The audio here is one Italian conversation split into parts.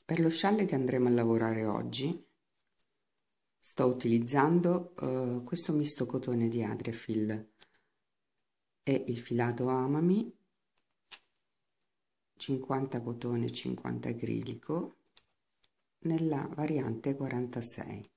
Per lo scialle che andremo a lavorare oggi sto utilizzando questo misto cotone di Adriafil e il filato Amami, 50 cotone e 50 acrilico, nella variante 46.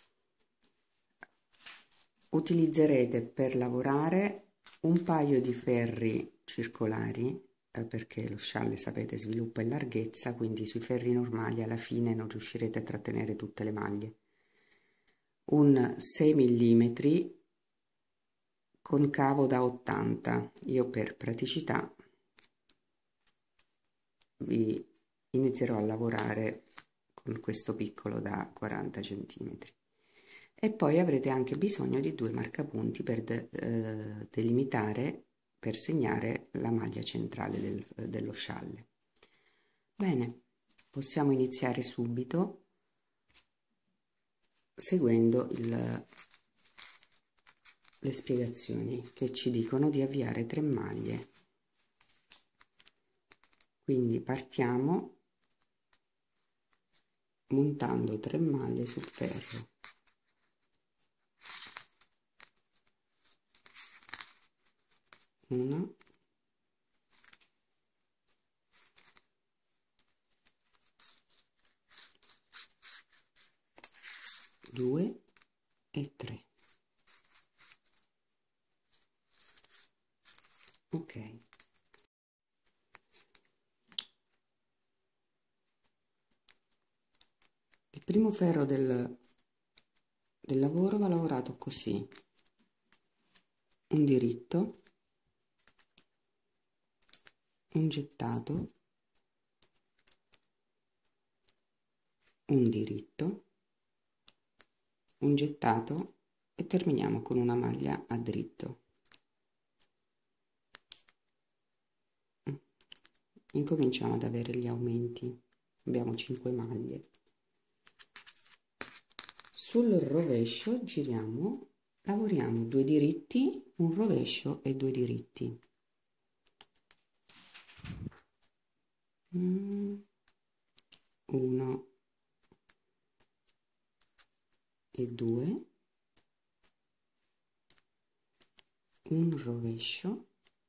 Utilizzerete per lavorare un paio di ferri circolari, perché lo scialle, sapete, sviluppa in larghezza, quindi sui ferri normali alla fine non riuscirete a trattenere tutte le maglie. Un 6 mm con cavo da 80. Io per praticità vi inizierò a lavorare con questo piccolo da 40 cm. E poi avrete anche bisogno di due marcapunti per delimitare, per segnare la maglia centrale dello scialle. Bene, possiamo iniziare subito seguendo le spiegazioni che ci dicono di avviare 3 maglie. Quindi partiamo montando 3 maglie sul ferro. Una, due e 3. Ok. Il primo ferro del lavoro va lavorato così: un diritto, un gettato, un diritto, un gettato e terminiamo con una maglia a dritto. Incominciamo ad avere gli aumenti. Abbiamo 5 maglie. Sul rovescio giriamo, lavoriamo 2 diritti, un rovescio e 2 diritti. 1 e 2, un rovescio,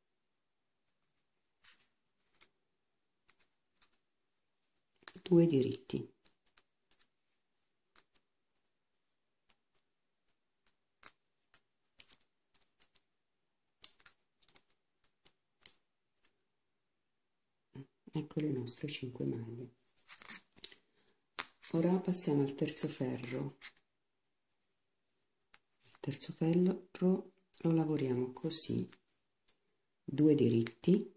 due diritti. Ecco le nostre 5 maglie. Ora passiamo al terzo ferro. Il terzo ferro lo lavoriamo così: 2 diritti,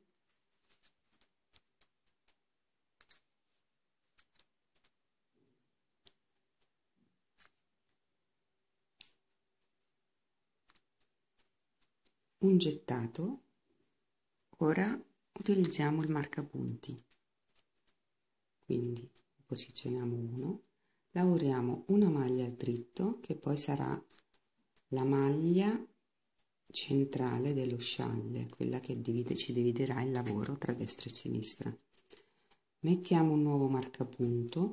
un gettato. Ora utilizziamo il marcapunti, quindi posizioniamo 1, lavoriamo una maglia a dritto che poi sarà la maglia centrale dello scialle, quella che ci dividerà il lavoro tra destra e sinistra. Mettiamo un nuovo marcapunto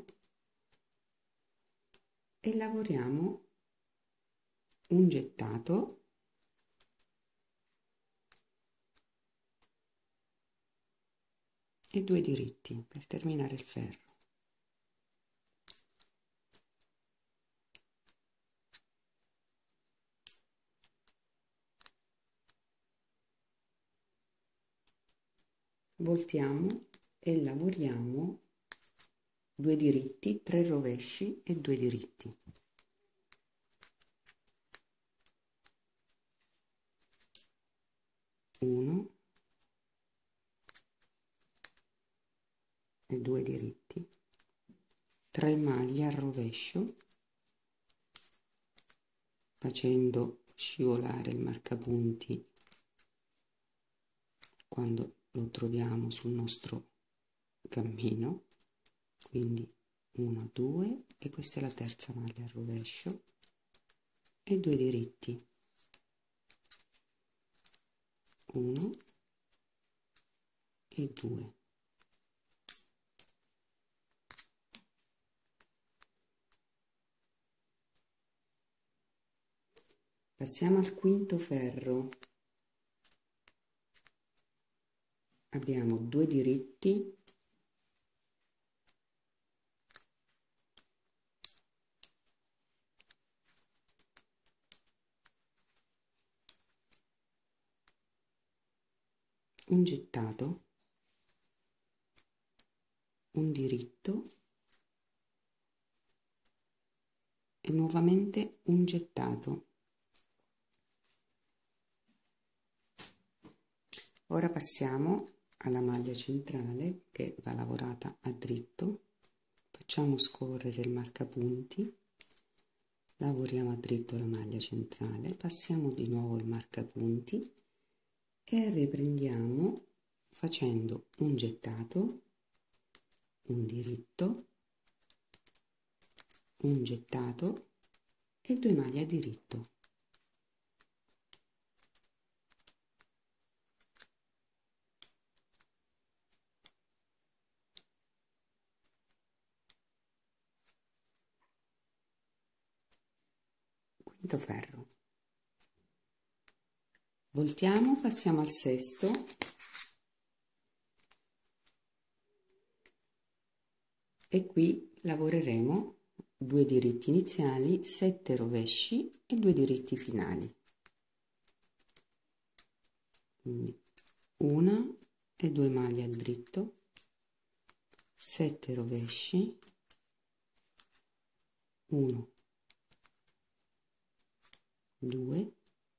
e lavoriamo un gettato e 2 diritti per terminare il ferro. Voltiamo e lavoriamo 2 diritti, 3 rovesci e 2 diritti. Uno e 2 diritti, 3 maglie al rovescio, facendo scivolare il marcapunti quando lo troviamo sul nostro cammino, quindi 1, 2 e questa è la terza maglia al rovescio e 2 diritti, 1 e 2. Passiamo al quinto ferro. Abbiamo 2 diritti, un gettato, un diritto e nuovamente un gettato. Ora passiamo alla maglia centrale che va lavorata a dritto, facciamo scorrere il marcapunti, lavoriamo a dritto la maglia centrale, passiamo di nuovo il marcapunti e riprendiamo facendo un gettato, un diritto, un gettato e 2 maglie a diritto. Quinto ferro. Voltiamo, passiamo al sesto e qui lavoreremo 2 diritti iniziali, 7 rovesci e 2 diritti finali. Quindi 1 e 2 maglie al dritto, 7 rovesci, 1, 2,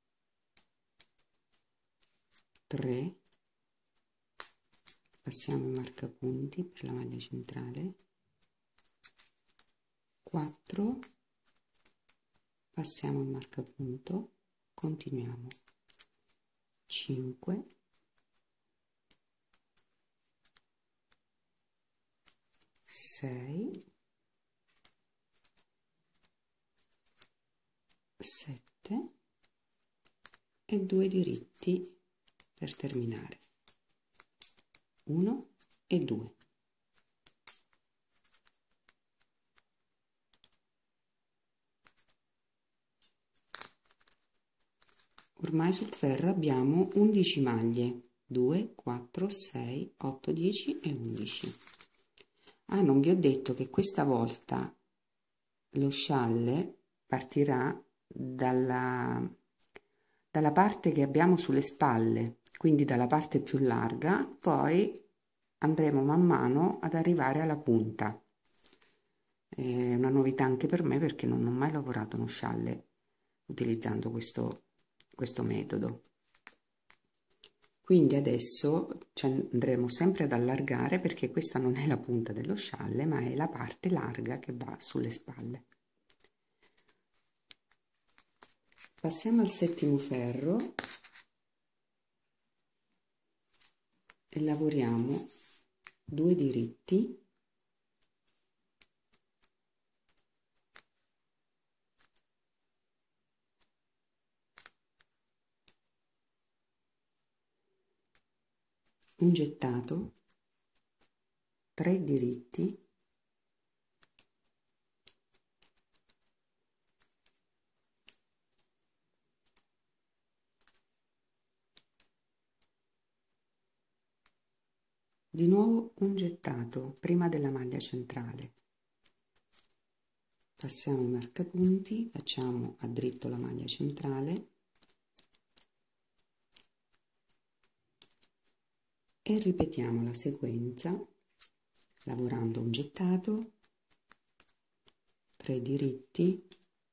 3, passiamo i marcapunti per la maglia centrale, 4, passiamo il marcapunto, continuiamo, 5, 6, 7 e 2 diritti per terminare, 1 e 2. Ormai sul ferro abbiamo 11 maglie, 2, 4, 6, 8, 10 e 11. Ah, non vi ho detto che questa volta lo scialle partirà dalla parte che abbiamo sulle spalle, quindi dalla parte più larga, poi andremo man mano ad arrivare alla punta. È una novità anche per me perché non ho mai lavorato uno scialle utilizzando questo metodo. Quindi adesso ci andremo sempre ad allargare perché questa non è la punta dello scialle, ma è la parte larga che va sulle spalle. Passiamo al settimo ferro e lavoriamo 2 diritti, un gettato, 3 diritti, di nuovo un gettato prima della maglia centrale, passiamo i marcapunti, facciamo a dritto la maglia centrale e ripetiamo la sequenza lavorando un gettato, 3 diritti,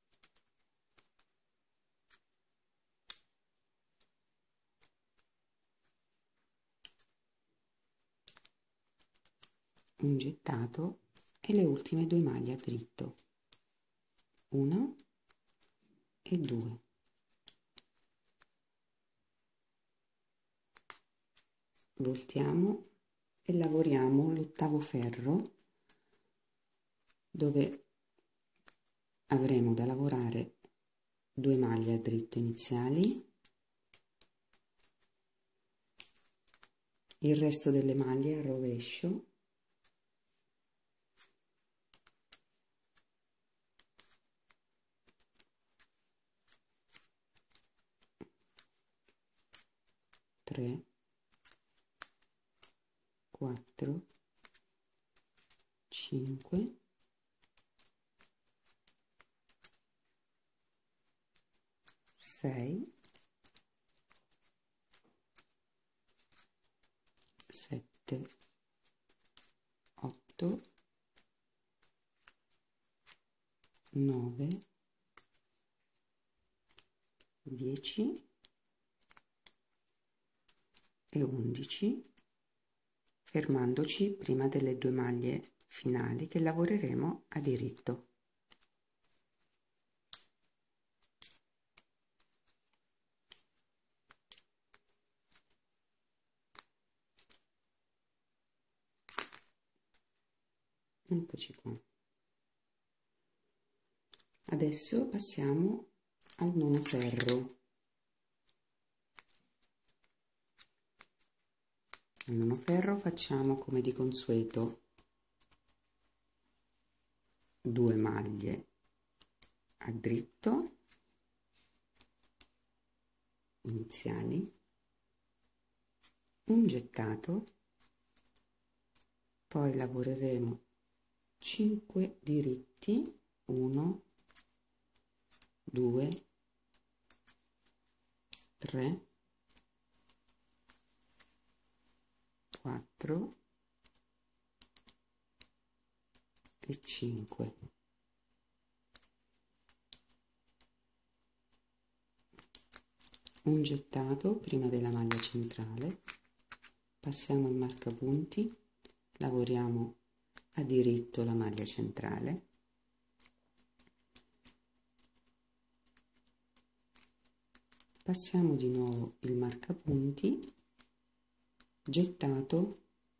un gettato e le ultime 2 maglie a dritto, 1 e 2. Voltiamo e lavoriamo l'ottavo ferro dove avremo da lavorare 2 maglie a dritto iniziali, il resto delle maglie a rovescio, 3, 4, 5, 6, 7, 8, 9, 10 e 11, fermandoci prima delle 2 maglie finali che lavoreremo a diritto. Eccoci qua. Adesso passiamo al nono ferro. Al nono ferro facciamo come di consueto 2 maglie a dritto iniziali, un gettato, poi lavoreremo 5 diritti, 1, 2, 3, 4 e 5. Un gettato prima della maglia centrale, passiamo il marcapunti, lavoriamo a diritto la maglia centrale, passiamo di nuovo il marcapunti, gettato,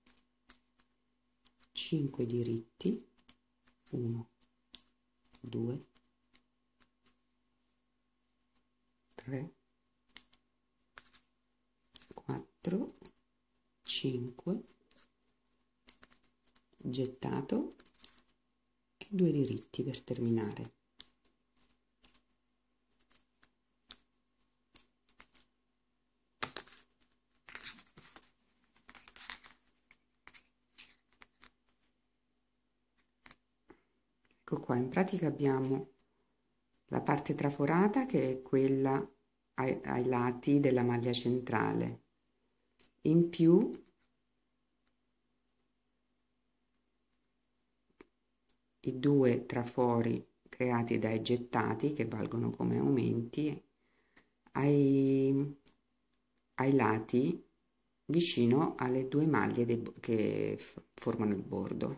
5 diritti, 1, 2, 3, 4, 5, gettato e 2 diritti per terminare. Ecco qua, in pratica abbiamo la parte traforata che è quella ai lati della maglia centrale, in più i 2 trafori creati dai gettati che valgono come aumenti ai lati vicino alle 2 maglie che formano il bordo.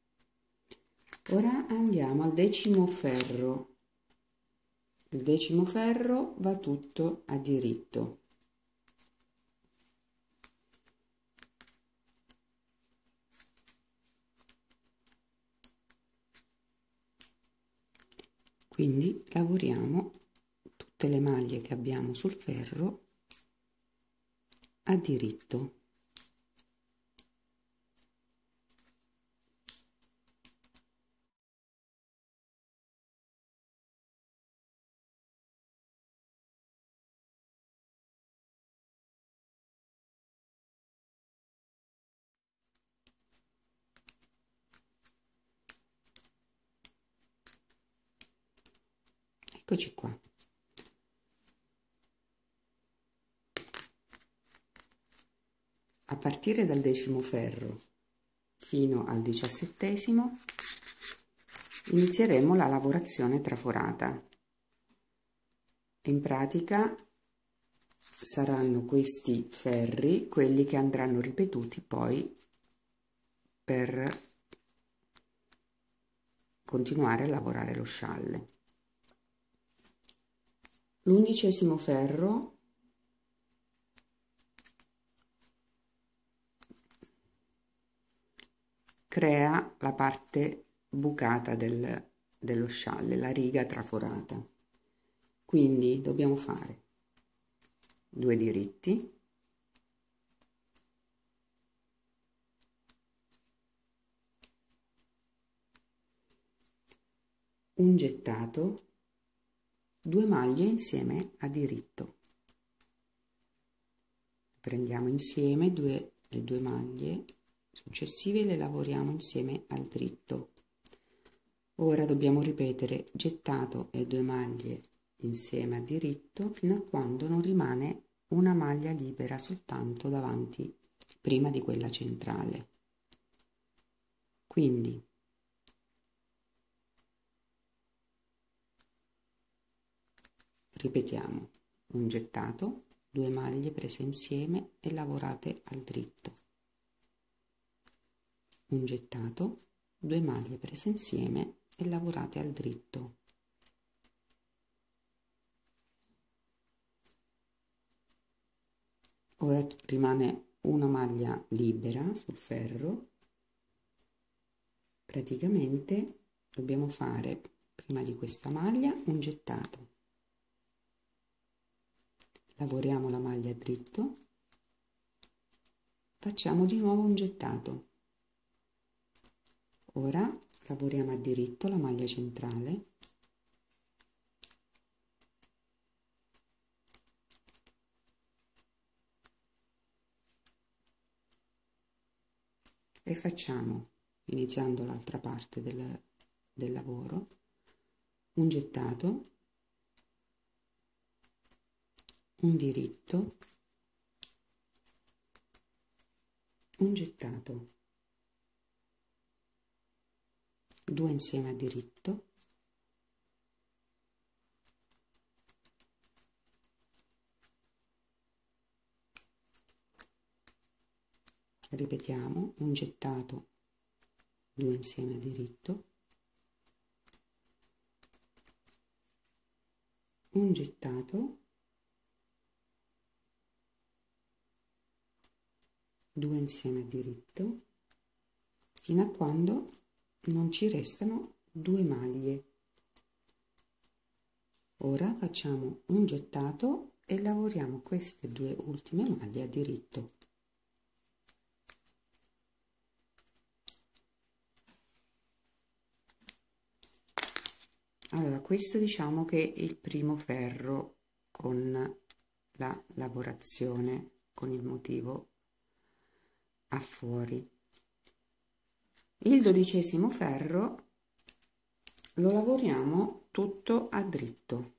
Ora andiamo al decimo ferro. Il decimo ferro va tutto a diritto. Quindi lavoriamo tutte le maglie che abbiamo sul ferro a diritto. Eccoci qua. A partire dal decimo ferro fino al 17° inizieremo la lavorazione traforata. In pratica saranno questi ferri quelli che andranno ripetuti poi per continuare a lavorare lo scialle. L'11° ferro crea la parte bucata dello scialle, la riga traforata. Quindi dobbiamo fare 2 diritti, un gettato, 2 maglie insieme a diritto. prendiamo insieme le due maglie successive e le lavoriamo insieme al dritto. Ora dobbiamo ripetere gettato e 2 maglie insieme a diritto fino a quando non rimane una maglia libera soltanto davanti, prima di quella centrale. Quindi ripetiamo: un gettato, 2 maglie prese insieme e lavorate al dritto, un gettato, 2 maglie prese insieme e lavorate al dritto, ora rimane una maglia libera sul ferro. Praticamente dobbiamo fare prima di questa maglia un gettato, lavoriamo la maglia a dritto, facciamo di nuovo un gettato, ora lavoriamo a diritto la maglia centrale, e facciamo, iniziando l'altra parte del lavoro, un gettato, un diritto, un gettato, 2 insieme a diritto, ripetiamo, un gettato, 2 insieme a diritto, un gettato, 2 insieme a diritto, fino a quando non ci restano 2 maglie. Ora facciamo un gettato e lavoriamo queste 2 ultime maglie a diritto. Allora, questo diciamo che è il primo ferro con la lavorazione con il motivo a fuori. Il 12° ferro lo lavoriamo tutto a dritto.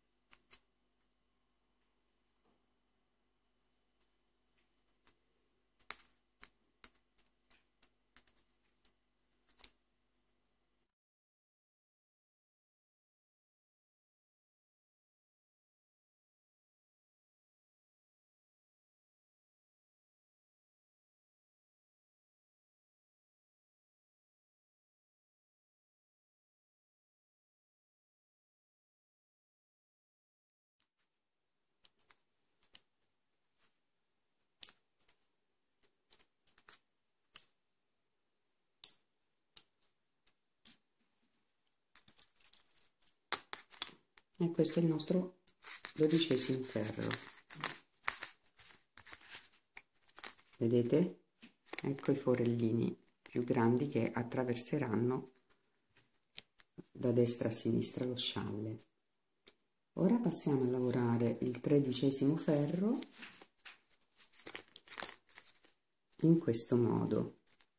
E questo è il nostro 12° ferro. Vedete? Ecco i forellini più grandi che attraverseranno da destra a sinistra lo scialle. Ora passiamo a lavorare il 13° ferro in questo modo: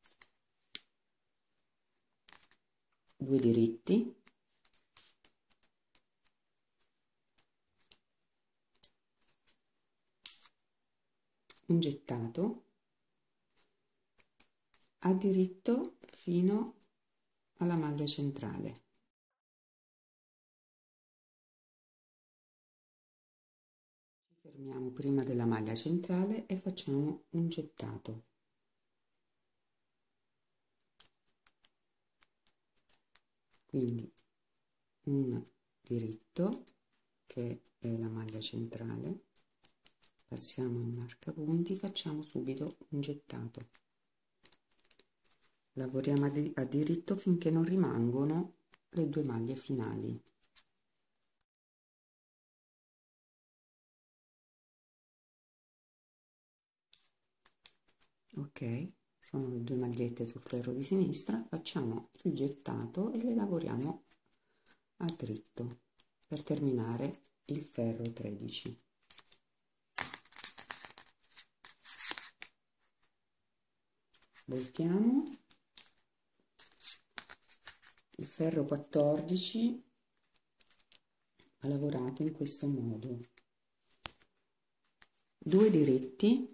2 diritti, un gettato a diritto fino alla maglia centrale. Ci fermiamo prima della maglia centrale e facciamo un gettato. Quindi un diritto, che è la maglia centrale, passiamo in marcapunti, facciamo subito un gettato, lavoriamo a diritto finché non rimangono le 2 maglie finali. Ok, sono le 2 magliette sul ferro di sinistra, facciamo il gettato e le lavoriamo a dritto per terminare il ferro 13. voltiamo. Il ferro 14 va lavorato in questo modo: 2 diritti,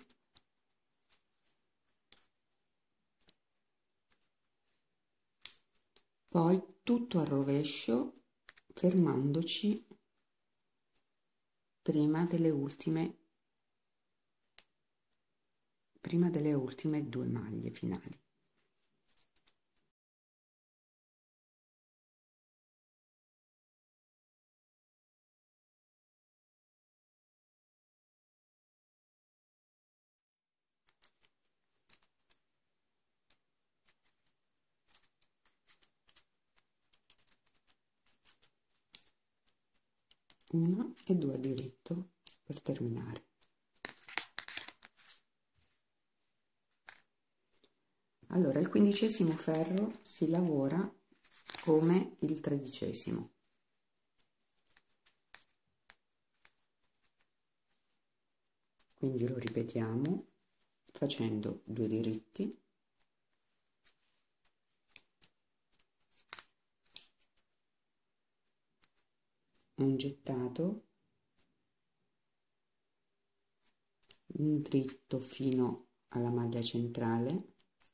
poi tutto al rovescio, fermandoci prima delle ultime 2 maglie finali. Una e 2 a diritto per terminare. Allora, il 15° ferro si lavora come il 13°. Quindi lo ripetiamo facendo 2 diritti, un gettato, un dritto fino alla maglia centrale,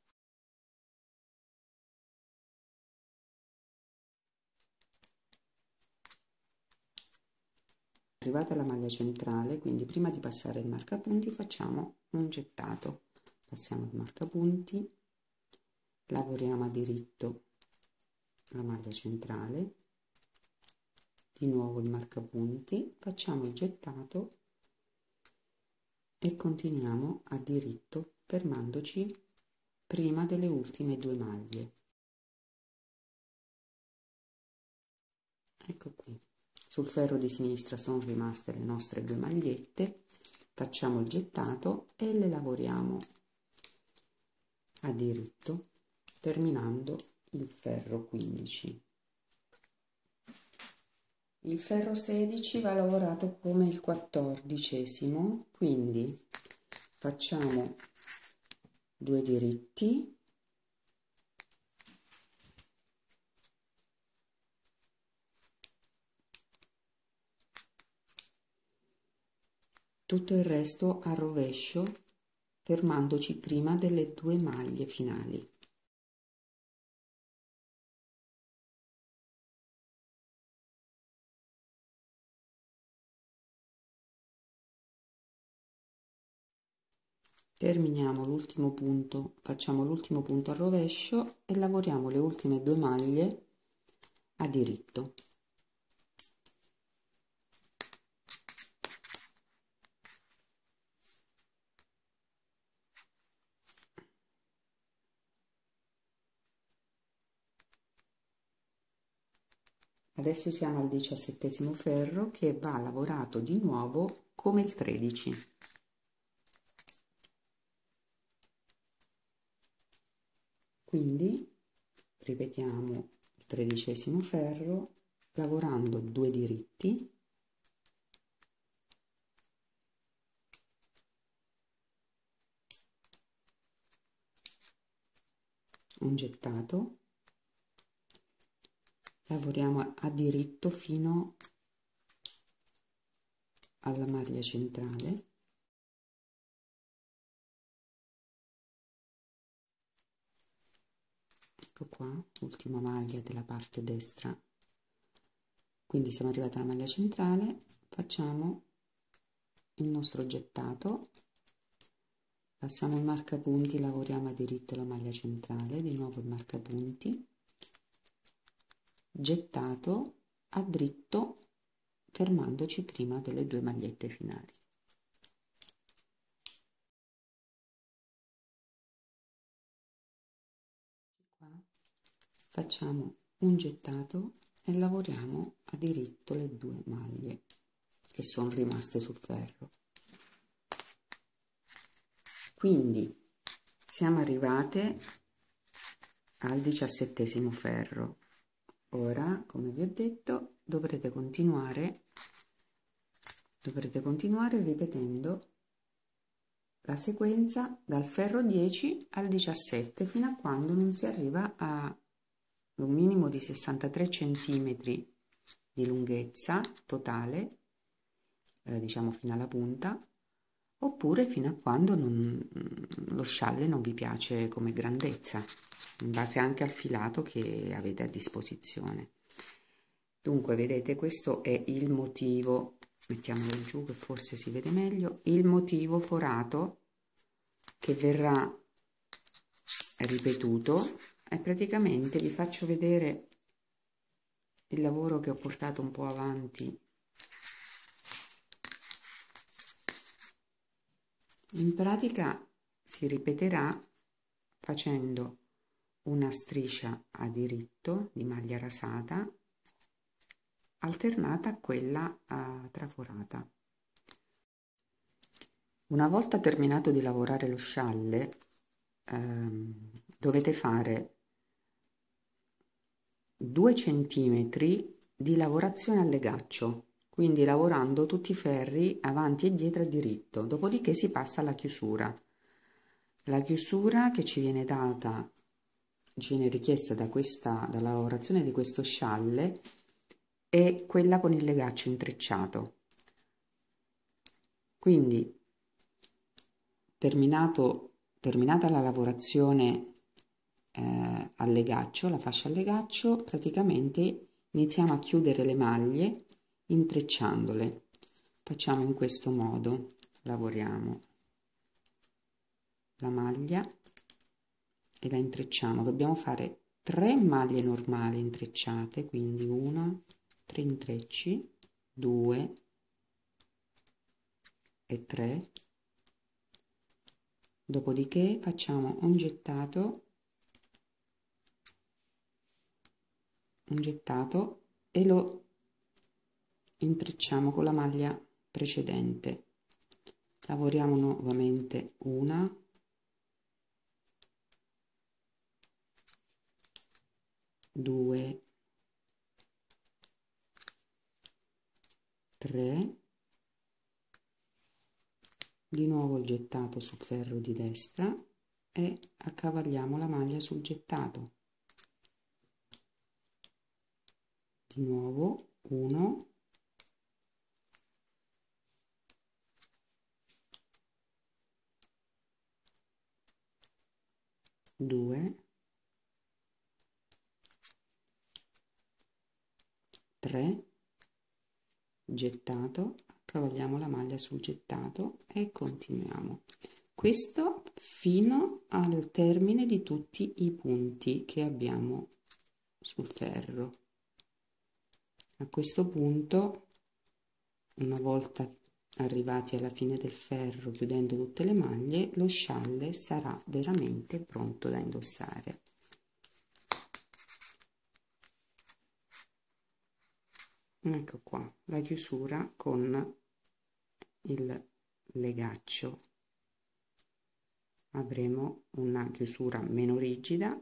arrivata alla maglia centrale, quindi prima di passare il marcapunti facciamo un gettato, passiamo il marcapunti, lavoriamo a diritto la maglia centrale, di nuovo il marcapunti, facciamo il gettato e continuiamo a diritto fermandoci prima delle ultime 2 maglie. Ecco qui, sul ferro di sinistra sono rimaste le nostre 2 magliette, facciamo il gettato e le lavoriamo a diritto terminando il ferro 15. Il ferro 16 va lavorato come il 14°, quindi facciamo 2 diritti, tutto il resto a rovescio, fermandoci prima delle 2 maglie finali. Terminiamo l'ultimo punto, facciamo l'ultimo punto a rovescio e lavoriamo le ultime 2 maglie a diritto. Adesso siamo al 17° ferro che va lavorato di nuovo come il 13. Quindi ripetiamo il 13° ferro lavorando 2 diritti, un gettato, lavoriamo a diritto fino alla maglia centrale, ecco qua, ultima maglia della parte destra, quindi siamo arrivati alla maglia centrale, facciamo il nostro gettato, passiamo il marcapunti, lavoriamo a diritto la maglia centrale, di nuovo il marcapunti, gettato a dritto fermandoci prima delle 2 magliette finali. Qua facciamo un gettato e lavoriamo a diritto le 2 maglie che sono rimaste sul ferro. Quindi siamo arrivate al 17° ferro. Ora, come vi ho detto, dovrete continuare ripetendo la sequenza dal ferro 10 al 17 fino a quando non si arriva a un minimo di 63 centimetri di lunghezza totale, diciamo fino alla punta, oppure fino a quando lo scialle non vi piace come grandezza, in base anche al filato che avete a disposizione. Dunque, vedete, questo è il motivo, mettiamolo giù che forse si vede meglio, il motivo forato che verrà ripetuto, e praticamente vi faccio vedere il lavoro che ho portato un po' avanti. In pratica si ripeterà facendo una striscia a diritto di maglia rasata alternata a quella traforata. Una volta terminato di lavorare lo scialle, dovete fare 2 centimetri di lavorazione al legaccio, quindi lavorando tutti i ferri avanti e dietro a diritto, dopodiché si passa alla chiusura. La chiusura che ci viene data, ci viene richiesta dalla lavorazione di questo scialle, è quella con il legaccio intrecciato. Quindi terminata la lavorazione al legaccio, la fascia al legaccio, praticamente iniziamo a chiudere le maglie intrecciandole. Facciamo in questo modo, lavoriamo la maglia e la intrecciamo. Dobbiamo fare 3 maglie normali intrecciate, quindi 1, 3 intrecci, 2 e 3. Dopodiché facciamo un gettato e lo intrecciamo con la maglia precedente. Lavoriamo nuovamente 1, 2, 3, di nuovo il gettato sul ferro di destra e accavalliamo la maglia sul gettato. Di nuovo 1, 2, 3, gettato, accavalliamo la maglia sul gettato e continuiamo. Questo fino al termine di tutti i punti che abbiamo sul ferro. A questo punto, una volta arrivati alla fine del ferro, chiudendo tutte le maglie, lo scialle sarà veramente pronto da indossare. Ecco qua la chiusura con il legaccio. Avremo una chiusura meno rigida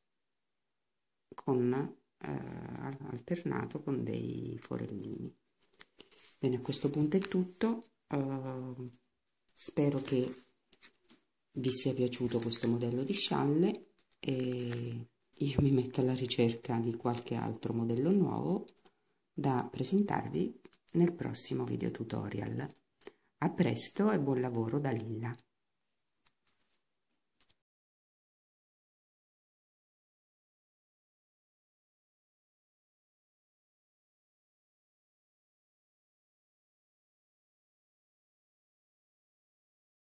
con alternato con dei forellini. Bene, a questo punto è tutto. Spero che vi sia piaciuto questo modello di scialle e io mi metto alla ricerca di qualche altro modello nuovo da presentarvi nel prossimo video tutorial. A presto e buon lavoro da Lilla.